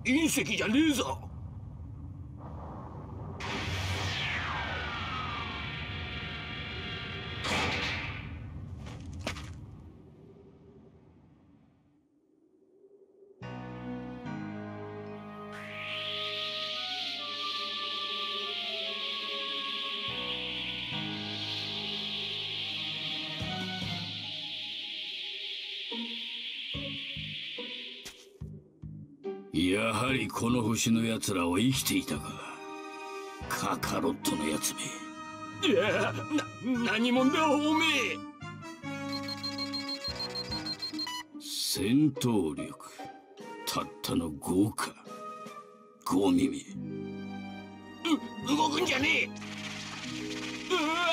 隕石じゃねえぞ。やはりこの星の奴らは生きていたか。カカロットのやつめ。いや、何者だおめえ。戦闘力たったの5か。5耳。動くんじゃねえ。うわ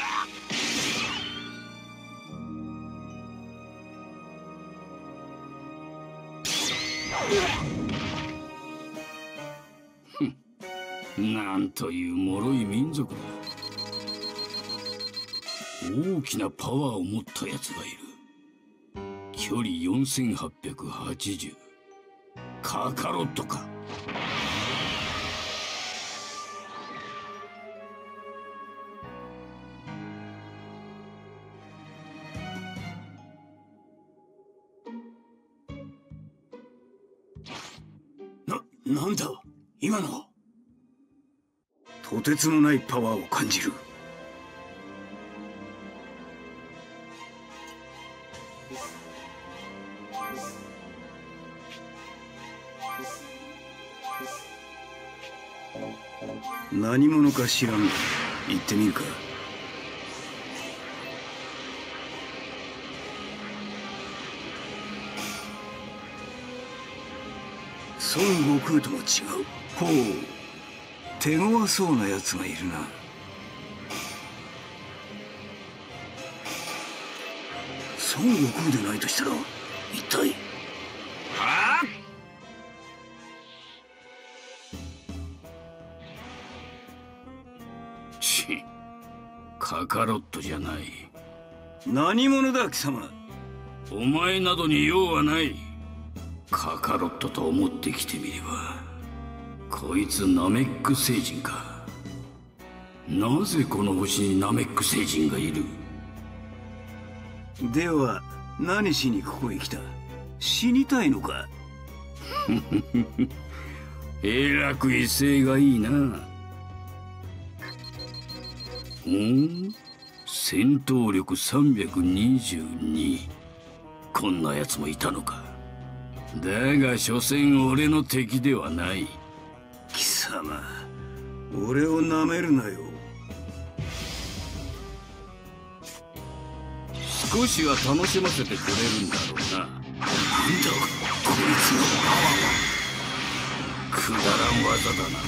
なんという脆い民族だ。大きなパワーを持ったやつがいる。距離4880。カカロットか。なんだ今のは。 とてつもないパワーを感じる。何者か知らんが行ってみるか。孫悟空とも違う。ほう、手強そうなやつがいるな。孫悟空でないとしたら一体。はあ？ ち、カカロットじゃない。 何者だ貴様。 お前などに用はない。カカロットと思ってきてみれば、こいつナメック星人か。なぜこの星にナメック星人がいる？ では何しにここへ来た？死にたいのか？ えらく威勢がいいな。戦闘力322。こんなやつもいたのか。だが所詮俺の敵ではない。 貴様、俺をなめるなよ。 少しは楽しませてくれるんだろうな。なんだこいつのパワーは。くだらん技だな。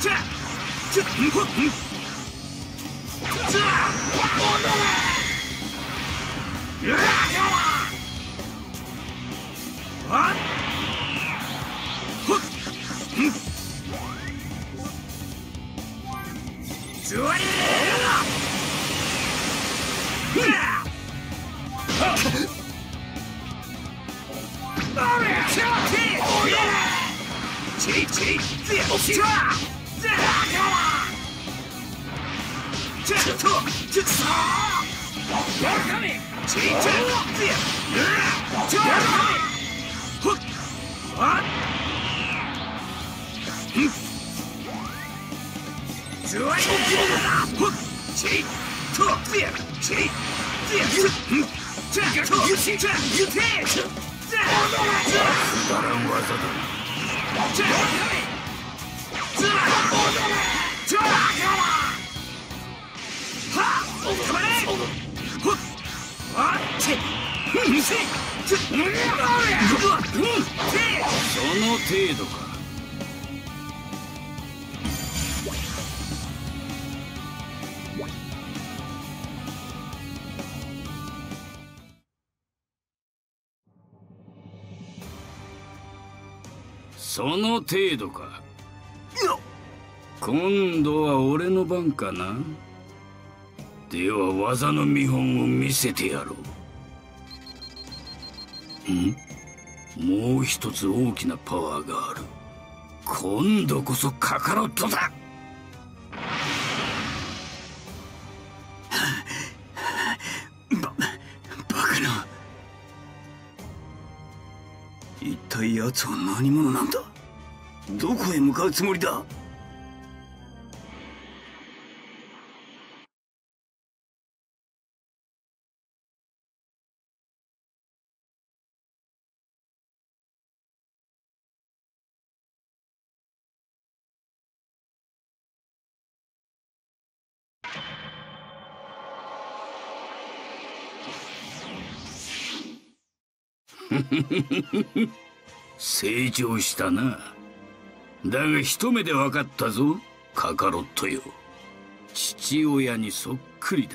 その程度か。その程度か。今度は俺の番かな。では技の見本を見せてやろう。もう一つ大きなパワーがある。 今度こそカカロットだ。 バカな。一体奴は何者なんだ。どこへ向かうつもりだ。 成長したな。だが一目で分かったぞ、カカロットよ。父親にそっくりだ。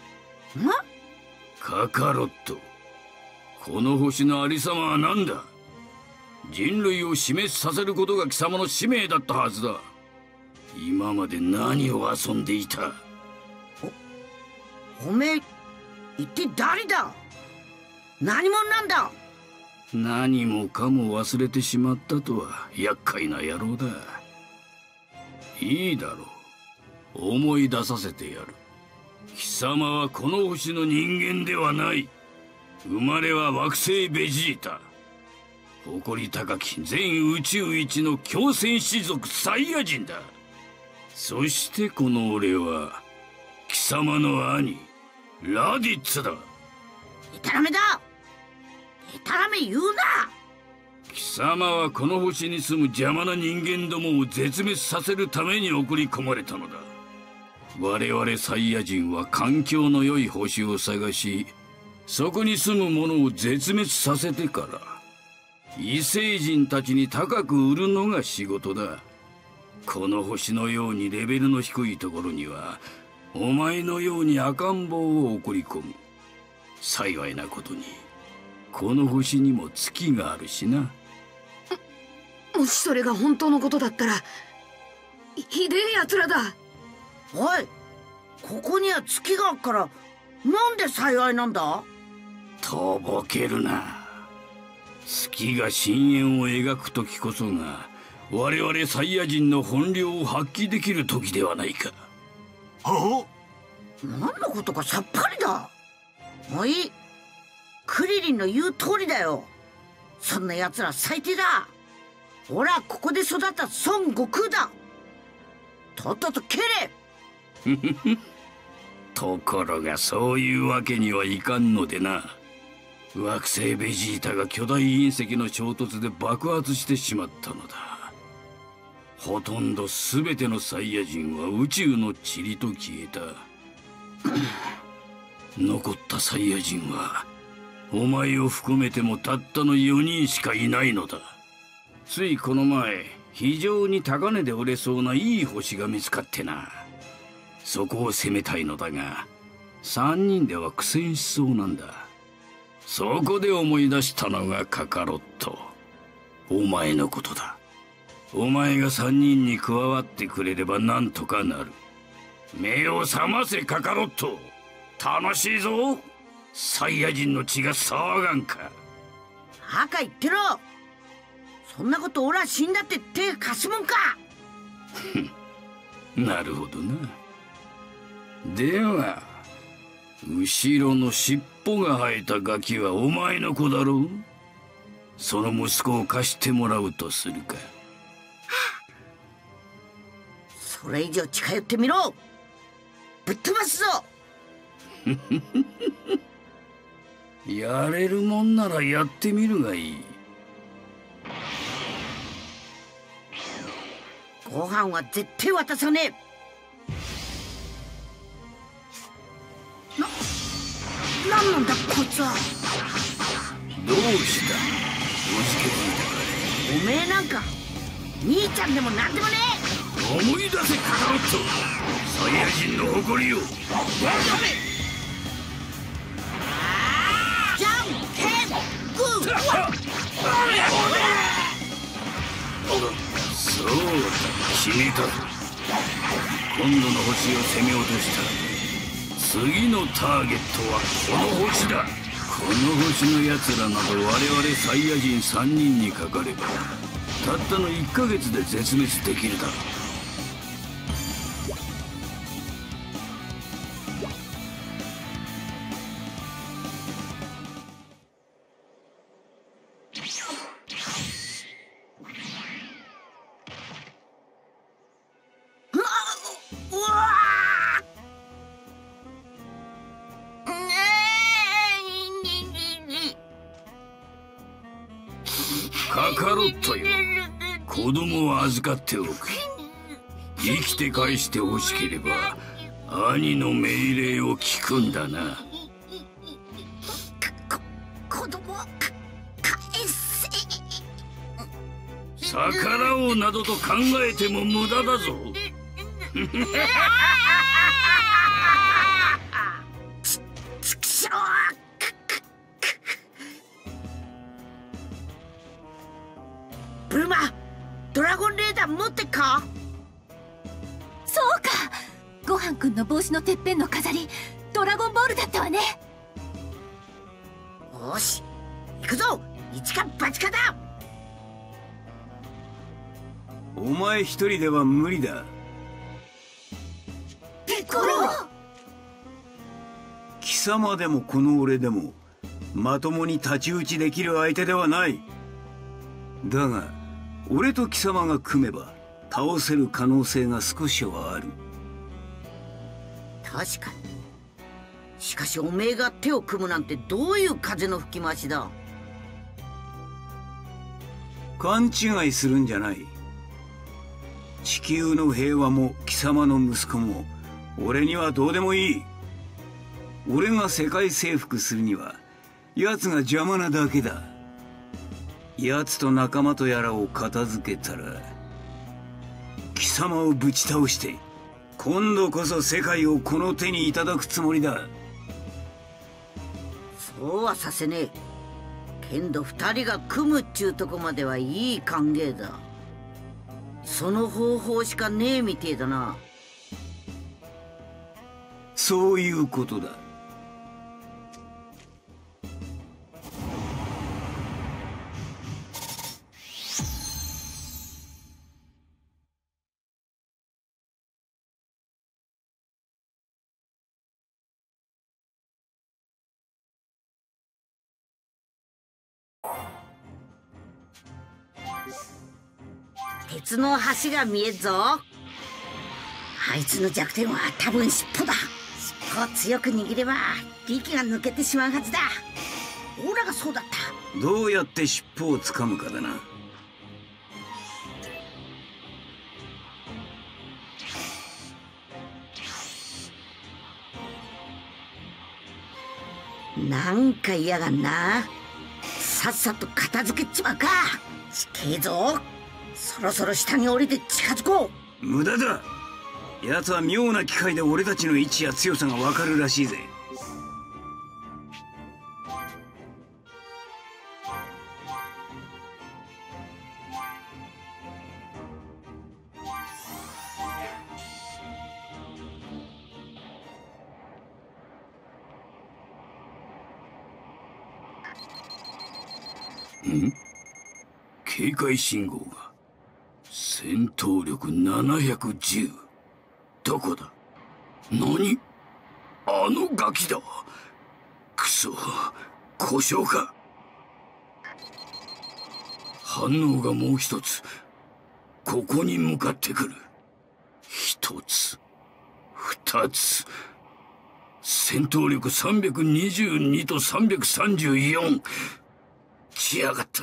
カカロット、この星のありさまは何だ。人類を死滅させることが貴様の使命だったはずだ。今まで何を遊んでいた。 おめえ一体誰だ。何者なんだ。 何もかも忘れてしまったとは厄介な野郎だ。いいだろう、思い出させてやる。貴様はこの星の人間ではない。生まれは惑星ベジータ。誇り高き全宇宙一の強戦士族サイヤ人だ。そしてこの俺は貴様の兄ラディッツだ。 でたらめだ。でたらめ言うな。 貴様はこの星に住む邪魔な人間どもを絶滅させるために送り込まれたのだ。我々サイヤ人は環境の良い星を探し、そこに住む者を絶滅させてから異星人たちに高く売るのが仕事だ。この星のようにレベルの低いところにはお前のように赤ん坊を送り込む。幸いなことにこの星にも月があるしな。 もしそれが本当のことだったらひでえやつらだ。 おい、ここには月があるからなんで幸いなんだ。 とぼけるな。月が深淵を描く時こそが我々サイヤ人の本領を発揮できる時ではないか。 何のことかさっぱりだ。もういい。クリリンの言う通りだよ。そんな奴ら最低だ。俺はここで育った孫悟空だ。とっとと蹴れ。 ところがそういうわけにはいかんのでな。惑星ベジータが巨大隕石の衝突で爆発してしまったのだ。ほとんど全てのサイヤ人は宇宙の塵と消えた。残ったサイヤ人はお前を含めてもたったの4人しかいないのだ。ついこの前非常に高値で売れそうないい星が見つかってな。そこを攻めたいのだが3人では苦戦しそうなんだ。そこで思い出したのがカカロット、お前のことだ。お前が3人に加わってくれればなんとかなる。目を覚ませカカロット、楽しいぞ。サイヤ人の血が騒がんか。 赤言ってろ。そんなこと俺は死んだって手貸すもんか。 なるほどな。では後ろの尻尾が生えたガキはお前の子だろう。その息子を貸してもらうとするか。 それ以上近寄ってみろ。ぶっ飛ばすぞ。 やれるもんならやってみるがいい。 ご飯は絶対渡さねえ。なんなんだこいつは。 どうしたおじけづいたか。 おめえなんか兄ちゃんでもなんでもね思い出せカカロット、サイヤ人の誇りを。 じゃんけんグー。 そうだ、決めたぞ。今度の星を攻め落としたら次のターゲットはこの星だ。この星の奴らなど我々サイヤ人3人にかかればたったの1ヶ月で絶滅できるだろう。カカロットよ、子供を預かっておく。生きて返してほしければ兄の命令を聞くんだな。 子供を返せ。 逆らおうなどと考えても無駄だぞ。 ちくしょう。ブルマ、ドラゴンレーダー持ってっか？ そうか、ごはんくんの帽子のてっぺんの飾り、ドラゴンボールだったわね。 よし、行くぞ、一か八かだ。 お前一人では無理だ。 ピッコロ！ 貴様でもこの俺でもまともに太刀打ちできる相手ではない。だが俺と貴様が組めば倒せる可能性が少しはある。 確かに。しかしおめえが手を組むなんてどういう風の吹き回しだ。 勘違いするんじゃない。地球の平和も貴様の息子も俺にはどうでもいい。俺が世界征服するには奴が邪魔なだけだ。奴と仲間とやらを片付けたら貴様をぶち倒して今度こそ世界をこの手にいただくつもりだ。 そうはさせねえ。けんど二人が組むっちゅうとこまではいい歓迎だ。その方法しかねえみてえだな。 そういうことだ。 鉄の橋が見えっぞ。あいつの弱点は多分尻尾だ。尻尾を強く握れば力が抜けてしまうはずだ。オラがそうだった。 どうやって尻尾をつかむかだな。 なんか嫌がんな。さっさと片付けちまうか。ちけえぞ。そろそろ下に降りて近づこう。無駄だ。奴は妙な機械で俺たちの位置や強さがわかるらしいぜ。 警戒信号が。戦闘力710。どこだ？何？あのガキだ。クソ、故障か。反応がもう一つ。ここに向かってくる。一つ、二つ。戦闘力322と334。来やがった。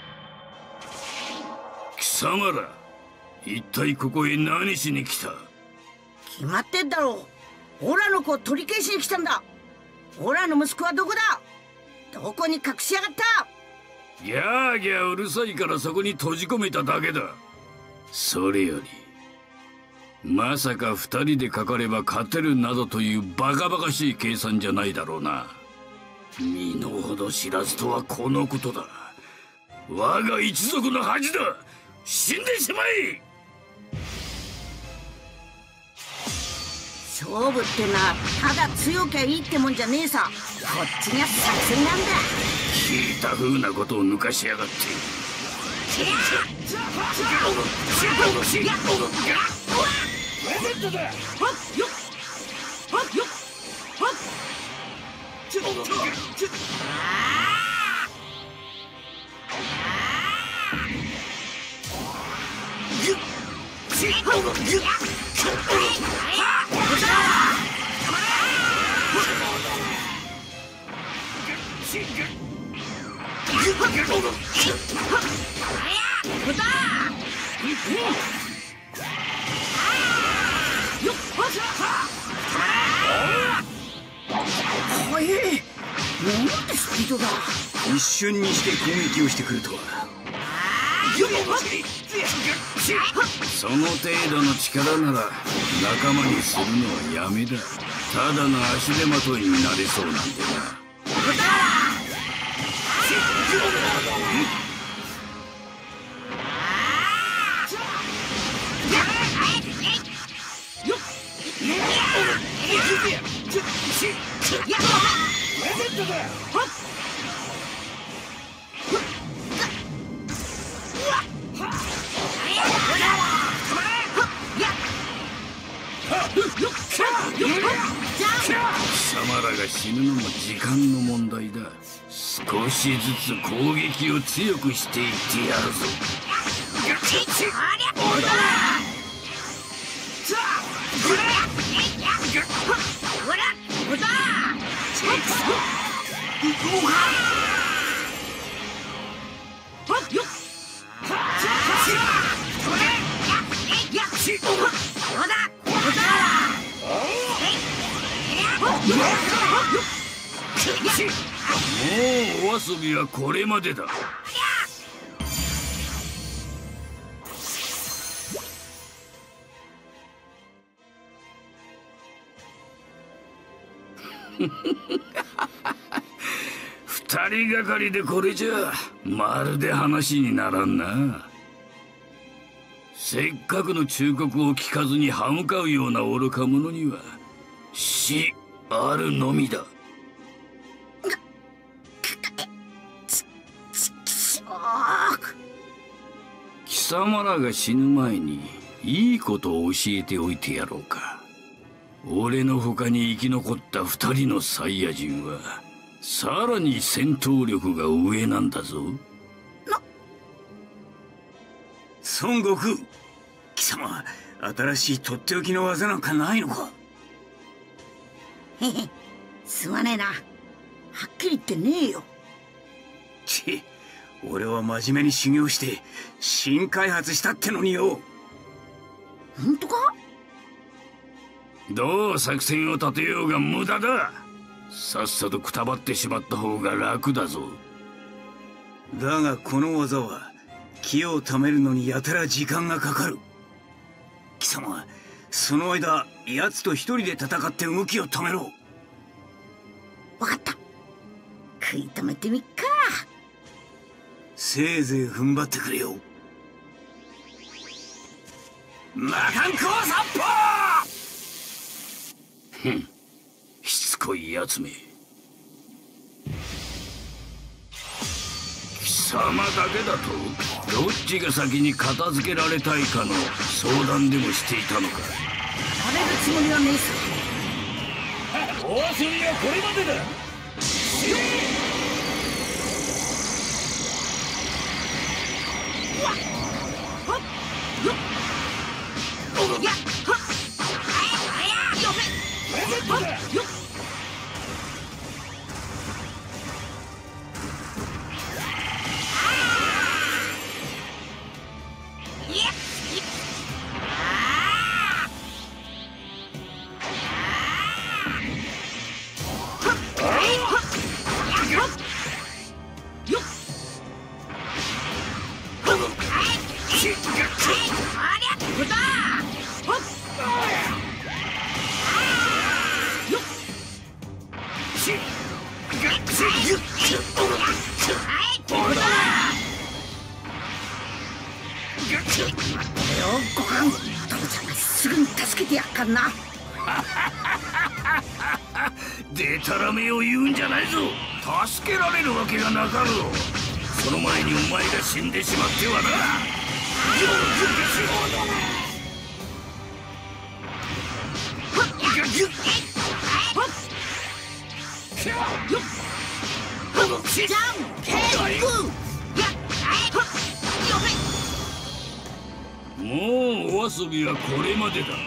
貴様ら、一体ここへ何しに来た？ 決まってんだろう。オラの子を取り消しに来たんだ。オラの息子はどこだ？どこに隠しやがった？ ギャーギャーうるさいからそこに閉じ込めただけだ。それよりまさか二人でかかれば勝てるなどというバカバカしい計算じゃないだろうな。身の程知らずとはこのことだ。我が一族の恥だ。死んでしまえ。 勝負ってのはただ強きゃいいってもんじゃねえさ。こっちが作戦なんだ。 聞いた風なことを抜かしやがって。 一瞬にして攻撃をしてくるとは。 その程度の力なら仲間にするのはやめだ。ただの足手まといになれそうなんでな。貴様らが死ぬのも時間の問題だ。少しずつ攻撃を強くしていってやるぞ。もうお遊びはこれまでだ。二人がかりでこれじゃまるで話にならんな。せっかくの忠告を聞かずに歯向かうような愚か者には死あるのみだ。貴様らが死ぬ前にいいことを教えておいてやろうか。俺の他に生き残った二人のサイヤ人はさらに戦闘力が上なんだぞ。 孫悟空、貴様新しいとっておきの技なんかないのか。 へへ、すまねえな。はっきり言ってねえよ。 ち、俺は真面目に修行して新開発したってのによ。 本当か？ どう作戦を立てようが無駄だ。さっさとくたばってしまった方が楽だぞ。 だがこの技は気を貯めるのにやたら時間がかかる。貴様その間奴と一人で戦って動きを止めろ。 わかった。食い止めてみっか。 せいぜい踏ん張ってくれよ。魔漢光殺法！ ふん、しつこいやつめ。貴様だけだとどっちが先に片付けられたいかの相談でもしていたのか。 あれるつもりはねえさ。 お遊びはこれまでだ。 すぐに助けてやっかんな。 でたらめを言うんじゃないぞ。助けられるわけがなかろう。 その前にお前が死んでしまってはな。もうお遊びはこれまでだ。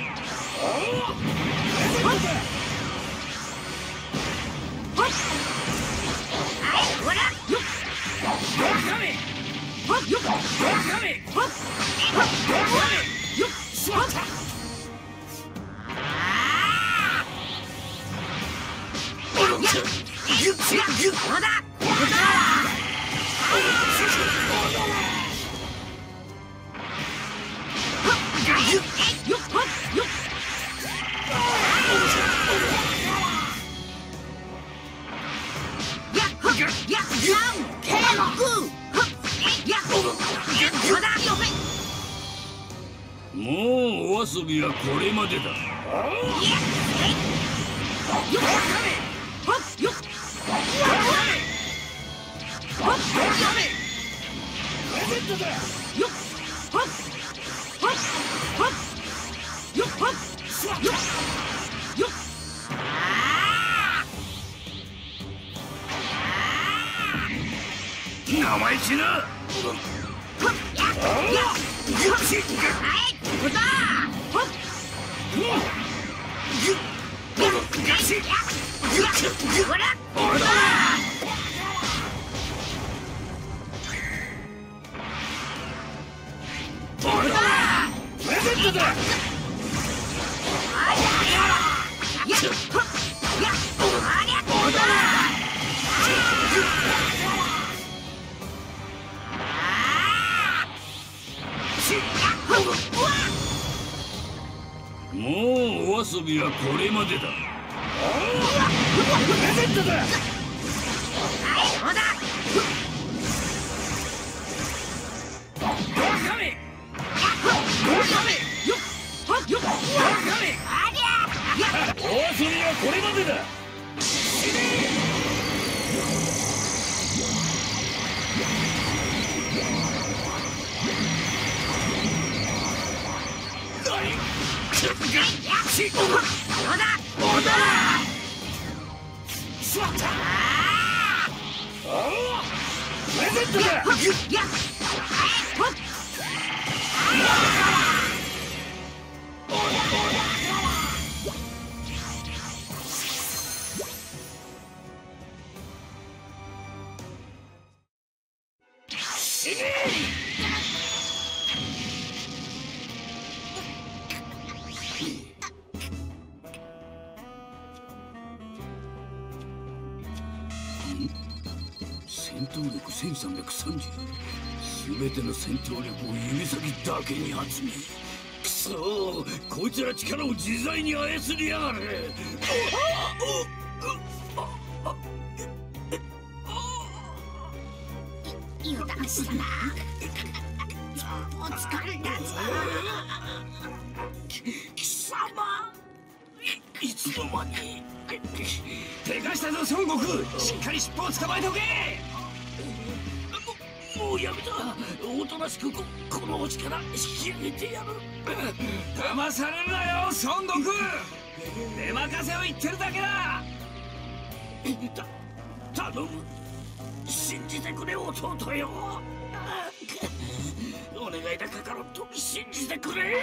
もうお遊びはこれまでだ。生意気な。もうお遊びはこれまでだ。お遊びはこれまでだ。戦闘力1330。全ての戦闘力を指先だけに集め、くそー、こいつら力を自在に操りやがる。 油断したな。お疲れだぞ。貴様、いつの間に。 でかしたぞ孫悟空、しっかり尻尾を捕まえとけ。 もうやめた。おとなしくこの星から引き上げてやる。 騙されるなよ孫悟空、出任せを言ってるだけだ。 頼む、信じてくれ弟よ。お願いだカカロット、信じてくれ。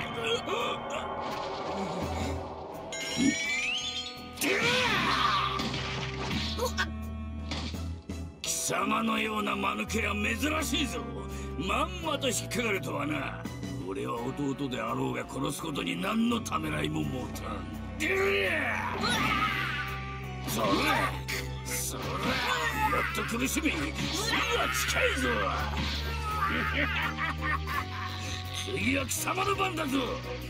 貴様のような間抜けは珍しいぞ。まんまと引っかかるとはな。俺は弟であろうが殺すことに何のためらいも持たん。そらそら、もっと苦しみ、死には近いぞ。次は貴様の番だぞ。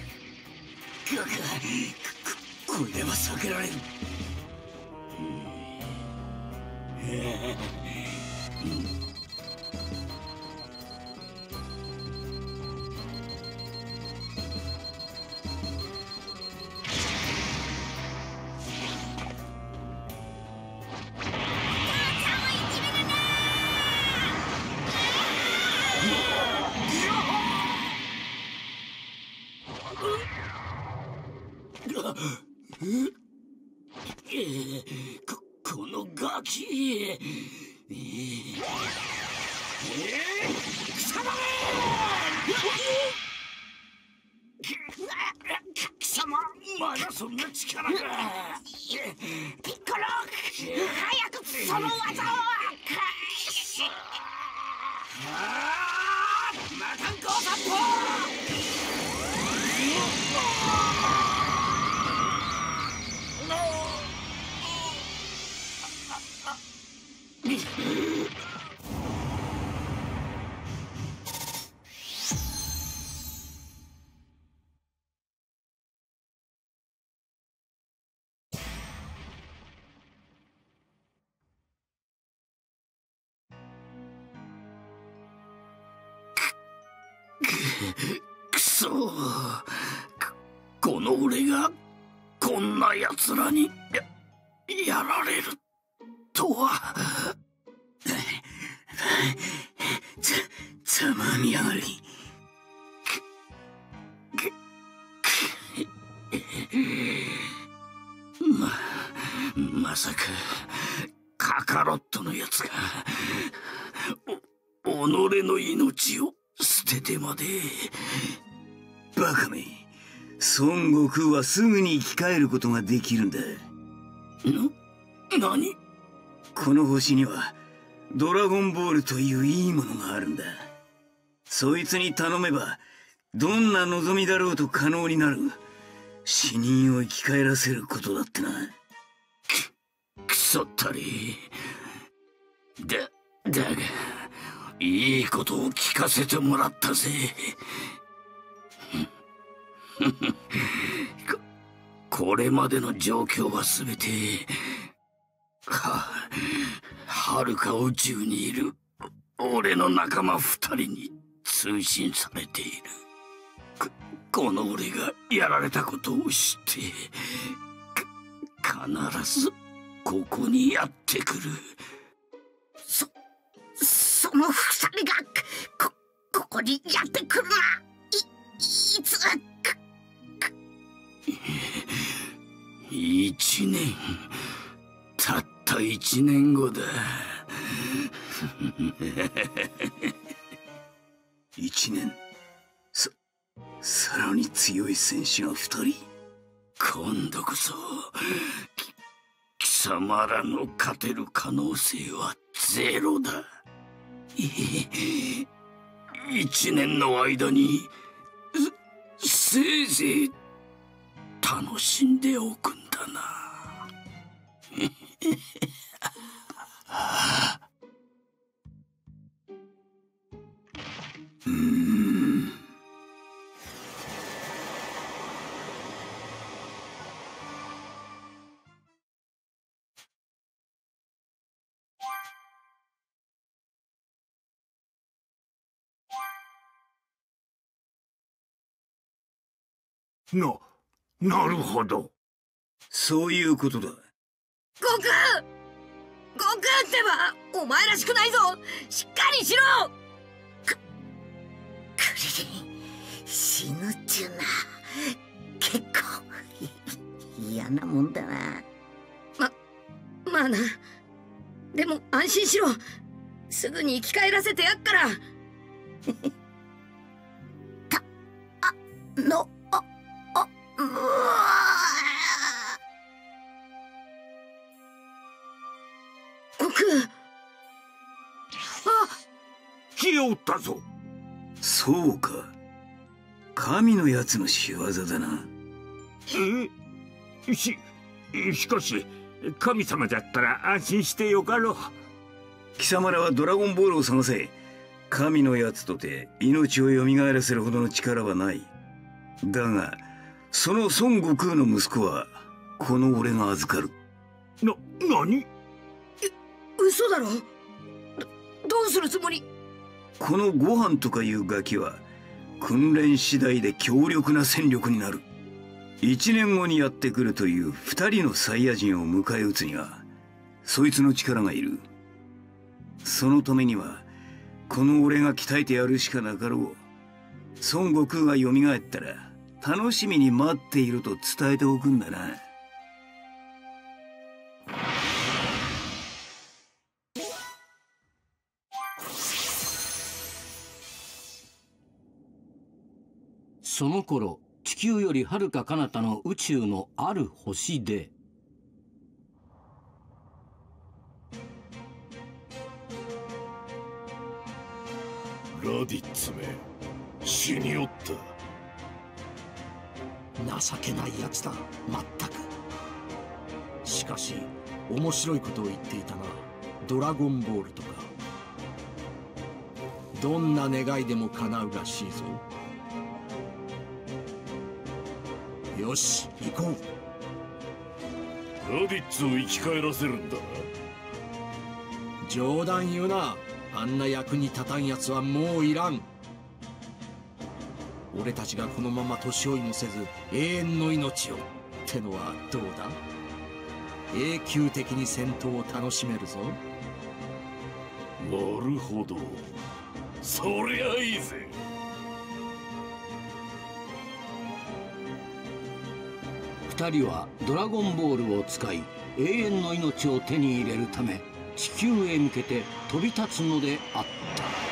これは避けられる。 このガキ、貴様貴様、まだそんな力が。ピッコロ、早くその技を。魔漢光殺法。くそ、この俺がこんな奴らに やられるとは。ざまみやがり。まさかカカロットのやつが己の命を捨ててまで。 バカめ、孫悟空はすぐに生き返ることができるんだ。 何？ この星にはドラゴンボールといういいものがあるんだ。そいつに頼めばどんな望みだろうと可能になる。死人を生き返らせることだってな。 くそったり。だがいいことを聞かせてもらったぜ。これまでの状況は全てはるか宇宙にいる俺の仲間2人に通信されている。この俺がやられたことを知って必ずここにやってくる。 その2人がここにやってくるな。いつ 1年、たった1年後だ。 1年。さらに強い戦士が2人。 今度こそ貴様らの勝てる可能性はゼロだ。1年の間にせいぜい楽しんでおくんだな。なるほど。 そういうことだ。 悟空ってばお前らしくないぞ。しっかりしろ。 クリリン死ぬっちゅうな。結構嫌なもんだな。 まあな。でも安心しろ。すぐに生き返らせてやっから。悟空。 消えおったぞ。 そうか、神のやつの仕業だな。 しかし神様だったら安心してよかろう。 貴様らはドラゴンボールを探せ。神のやつとて命を蘇らせるほどの力はない。だがその孫悟空の息子はこの俺が預かる。 何？ 嘘だろ。どうするつもり？ このご飯とかいうガキは訓練次第で強力な戦力になる。1年後にやってくるという2人のサイヤ人を迎え撃つにはそいつの力がいる。そのためにはこの俺が鍛えてやるしかなかろう。孫悟空が蘇ったら楽しみに待っていると伝えておくんだな。 その頃、地球よりはるか彼方の宇宙のある星で、 ラディッツめ、死におった。 情けないやつだ、まったく。しかし面白いことを言っていたな。ドラゴンボールとか。どんな願いでも叶うらしいぞ。よし、行こう。ラディッツを生き返らせるんだな。 冗談言うな。あんな役に立たんやつはもういらん。俺たちがこのまま年追いもせず永遠の命をってのはどうだ。永久的に戦闘を楽しめるぞ。 なるほど、そりゃいいぜ。 二人はドラゴンボールを使い永遠の命を手に入れるため地球へ向けて飛び立つのであった。